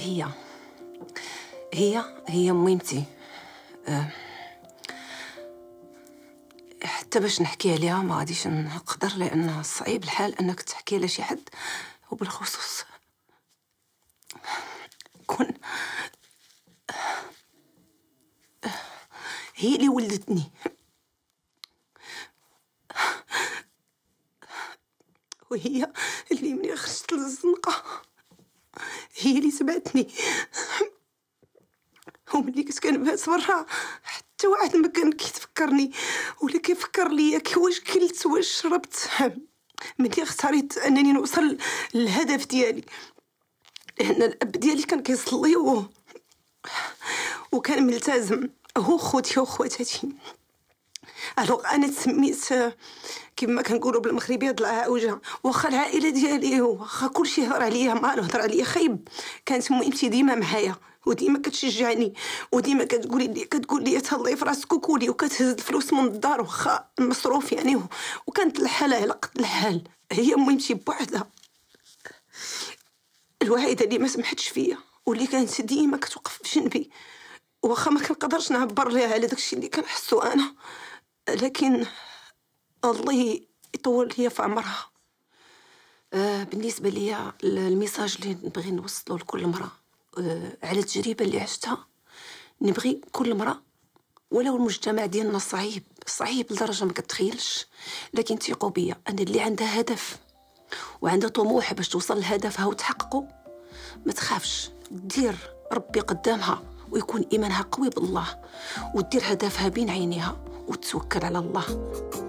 هي مهمتي. حتى باش نحكي عليها ما غاديش نقدر، لان صعيب الحال انك تحكي على شي حد، وبالخصوص كون هي اللي ولدتني، وهي اللي مني خرجت للزنقة هي اللي سبعتني. وملي كنت كنبات برا حتى واحد ما كان كيتفكرني ولا كيفكر ليا واش كلت واش شربت. ملي اختاريت انني نوصل للهدف ديالي، لان الاب ديالي كان كيصلي وكان ملتزم، هو خوتي وخواتاتي. الوغ انا تسميت كما كنقولوا بالمغربيه ضلعه. واخا العائله ديالي واخا كلشي هضر عليا، ما هضر عليا خايب، كانت مهمتي ديما معايا وديما كتشجعني وديما كتقول لي تهلاي في راسك وكولي، وكتهز الفلوس من الدار واخا المصروف يعني، وكانت الحاله على قد الحال. هي مهمتي بوحدها الوحيده اللي ما سمحتش فيا، واللي كانت ديما كتوقف بجنبي، واخا ما كنقدرش نعبر ليها على داكشي اللي كنحسو انا، لكن الله يطول ليا في عمرها. بالنسبه ليا الميساج اللي نبغي نوصله لكل مرأة على التجربه اللي عشتها، نبغي كل مرأة ولو المجتمع ديالنا صعيب لدرجه ما كتخيلش، لكن ثقوا بيا ان اللي عندها هدف وعندها طموح باش توصل لهدفها وتحققه، ما تخافش، دير ربي قدامها ويكون ايمانها قوي بالله، ودير هدفها بين عينيها وتتوكل على الله.